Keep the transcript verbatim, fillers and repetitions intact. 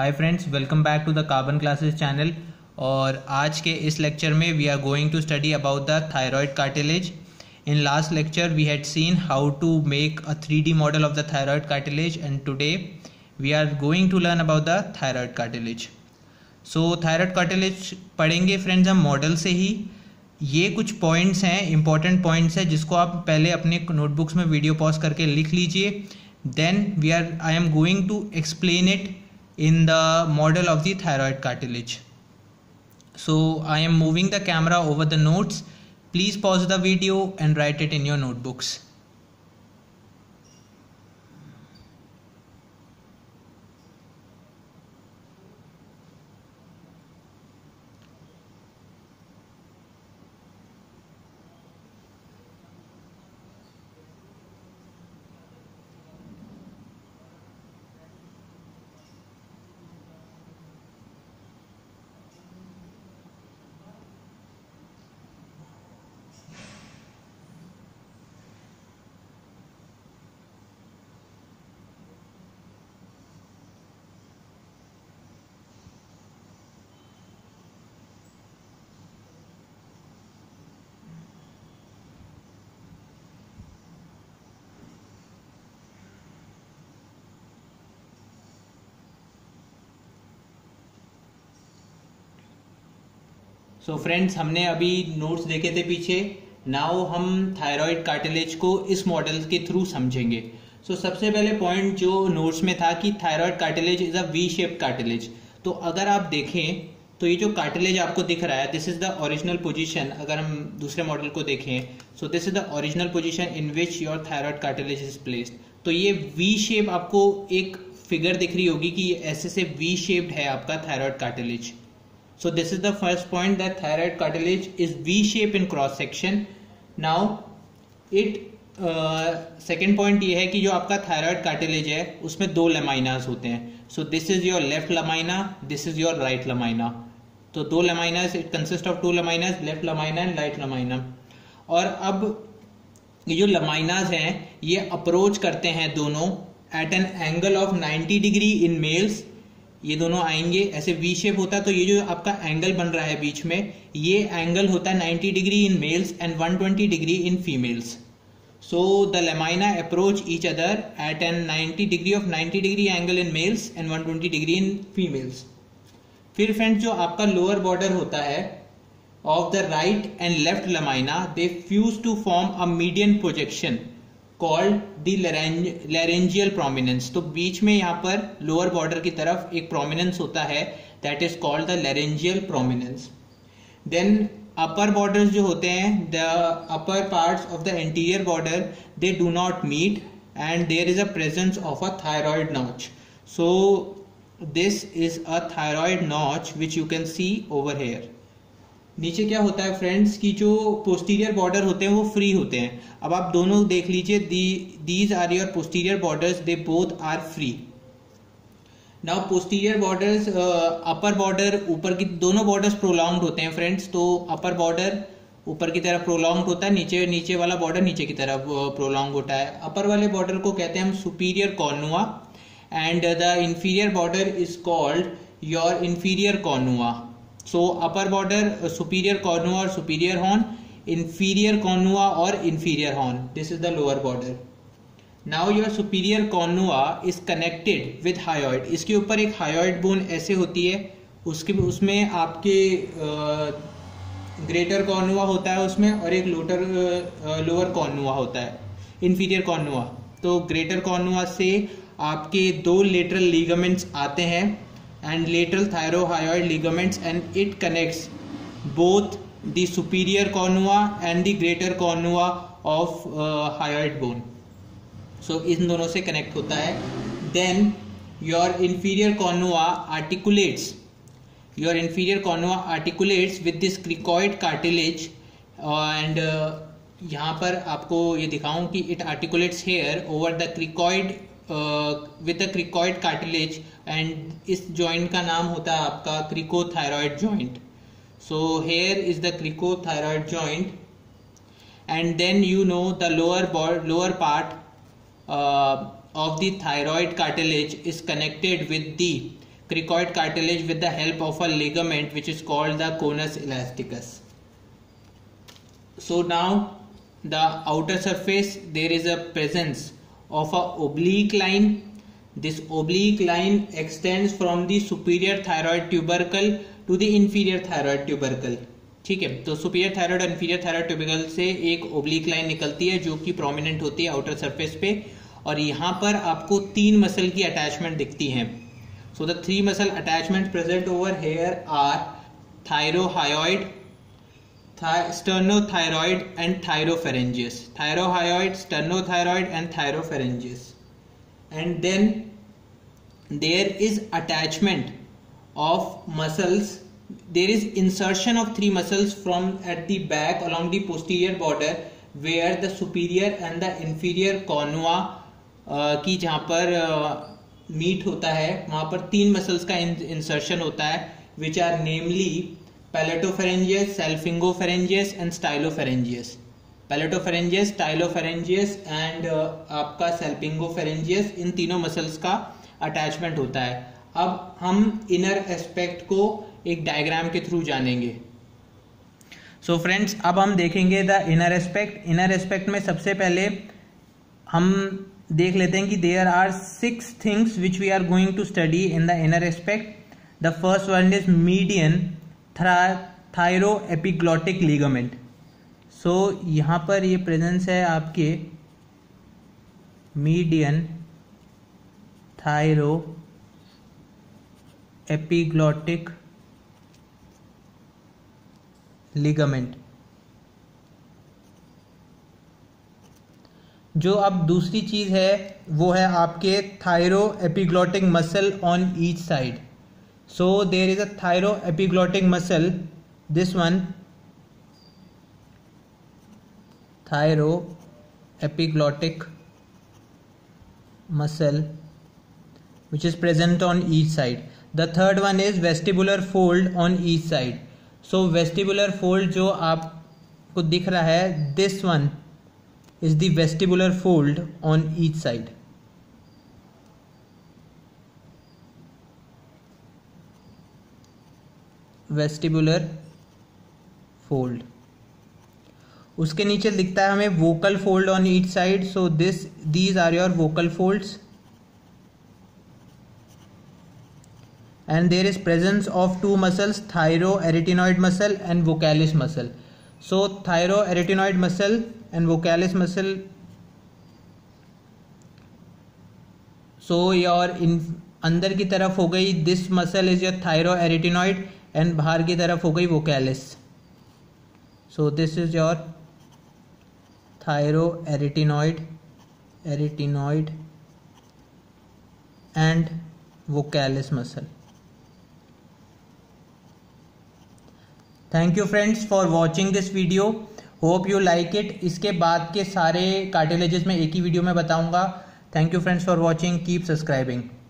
Hi friends, welcome back to the Carbon Classes channel. और आज के इस लेक्चर में we are going to study about the thyroid cartilage. In last lecture we had seen how to make a three D model of the thyroid cartilage and today we are going to learn about the thyroid cartilage. So thyroid cartilage पढ़ेंगे friends हम model से ही। ये कुछ points हैं, important points हैं जिसको आप पहले अपने नोटबुक्स में वीडियो पॉज करके लिख लीजिए। Then we are I am going to explain it in the model of the thyroid cartilage. So I am moving the camera over the notes. Please pause the video and write it in your notebooks. So so friends, हमने अभी notes देखे थे पीछे। Now हम thyroid cartilage को इस model के through समझेंगे। सो so, सबसे पहले पॉइंट जो नोट्स में था कि thyroid cartilage is a V shaped cartilage. तो अगर आप देखें तो ये जो कार्टिलेज आपको दिख रहा है, this is the original position. अगर हम दूसरे मॉडल को देखें, so this is the original position in which your thyroid cartilage is placed. तो ये वी शेप आपको एक फिगर दिख रही होगी कि ऐसे से वी शेप्ड है आपका thyroid cartilage. So this is the first point, that thyroid cartilage is V-shape in cross section. Now it uh, second point ये है कि जो आपका thyroid cartilage है उसमें दो laminas होते हैं। So this is your left lamina, this is your right lamina. तो दो laminas, it consists of two laminas, left lamina and right lamina. और अब ये जो laminas हैं ये approach करते हैं दोनों at an angle of ninety degree in males। ये दोनों आएंगे, ऐसे वी शेप होता है। तो ये जो आपका एंगल बन रहा है बीच में, ये एंगल होता है ninety degree in males and one twenty degree in females. So the lamina approach each other at an ninety degree of ninety degree angle in males and one twenty degree in females. फिर friends, जो आपका lower border होता है of the right and left lamina, they fuse to form a median projection called the laryngeal prominence. तो बीच में यहाँ पर लोअर बॉर्डर की तरफ एक प्रोमिनेंस होता है, that is called the laryngeal prominence. Then upper borders जो होते हैं, the upper parts of the anterior border, they do not meet and there is a presence of a thyroid notch. So this is a thyroid notch which you can see over here. नीचे क्या होता है friends कि जो posterior border होते हैं वो free होते हैं। अब आप दोनों देख लीजिए, these are your posterior borders, they both are free. Now posterior borders, upper border ऊपर की, दोनों बॉर्डर्स प्रोलॉन्ग्ड होते हैं फ्रेंड्स। तो अपर बॉर्डर ऊपर की तरफ प्रोलॉन्ग्ड होता है, नीचे नीचे वाला बॉर्डर नीचे की तरफ प्रोलॉन्ग होता है। अपर वाले बॉर्डर को कहते हैं हम superior cornua and the inferior border is called your inferior cornua. So upper border superior cornua और superior horn, inferior cornua or inferior horn, this is the lower border. Now your superior cornua is connected with hyoid. इसके ऊपर एक hyoid bone ऐसे होती है, उसके उसमें आपके ग्रेटर कॉर्नुआ होता है उसमें, और एक लोटर लोअर कॉर्नुआ होता है, inferior cornua। तो ग्रेटर कॉर्नुआ से आपके दो लेटरल लिगामेंट्स आते हैं and lateral thyrohyoid ligaments, and it connects both the superior cornua and the greater cornua of uh, hyoid bone. So इन दोनों से connect होता है। Then your inferior cornua articulates, your inferior cornua articulates with this cricoid cartilage and uh, यहाँ पर आपको ये दिखाऊं कि it articulates here over the cricoid uh, with the cricoid cartilage, and इस joint का नाम होता है आपका cricothyroid joint. So here is the cricothyroid joint, and then you know the lower board, lower part uh, of the thyroid cartilage is connected with the cricoid cartilage with the help of a ligament which is called the conus elasticus. So now the outer surface, there is a presence of a oblique line. This oblique line extends from the superior thyroid tubercle to the inferior thyroid tubercle. ठीक है, तो superior thyroid और inferior thyroid tubercle से एक oblique line निकलती है जो कि प्रोमिनेंट होती है आउटर सरफेस पे, और यहाँ पर आपको तीन मसल की अटैचमेंट दिखती हैं. So the three muscle attachment present over here are thyrohyoid, sternothyroid and thyropharyngeus. Thyrohyoid, sternothyroid and thyropharyngeus. And then there is attachment of muscles. There is insertion of three muscles from at the back along the posterior border where the superior and the inferior conua uh, की जहाँ पर meet uh, होता है वहाँ पर तीन muscles का insertion होता है, which are namely palatopharyngeus, salpingopharyngeus and stylopharyngeus. Palatopharyngeus, stylopharyngeus and uh, आपका salpingopharyngeus, इन तीनों मसल्स का अटैचमेंट होता है. अब हम इनर एस्पेक्ट को एक डायग्राम के थ्रू जानेंगे. सो so फ्रेंड्स, अब हम देखेंगे the inner aspect. Inner aspect में सबसे पहले हम देख लेते हैं कि there are six things which we are going to study in the inner aspect. The first one is median thyroepiglottic ligament. So यहाँ पर ये प्रेजेंस है आपके मीडियन थायरो एपिग्लॉटिक लिगामेंट. जो अब दूसरी चीज है वो है आपके thyroepiglottic muscle on each side. So there is a thyroepiglottic muscle, this one, thyroepiglottic muscle, which is present on each side. The third one is vestibular fold on each side. So vestibular fold जो आपको दिख रहा है, this one is the vestibular fold on each side. Vestibular fold. उसके नीचे दिखता है हमें vocal fold on each side. So this these are your vocal folds and there is presence of two muscles, thyroarytenoid muscle and vocalis muscle. So thyroarytenoid muscle and vocalis muscle, so your in अंदर की तरफ हो गई this muscle is your thyroarytenoid and बाहर की तरफ हो गई vocalis. So this is your thyroarytenoid, arytenoid and vocalis muscle. Thank you friends for watching this video. Hope you like it. इसके बाद के सारे कार्टिलेजेस में एक ही वीडियो में बताऊंगा. Thank you friends for watching. Keep subscribing.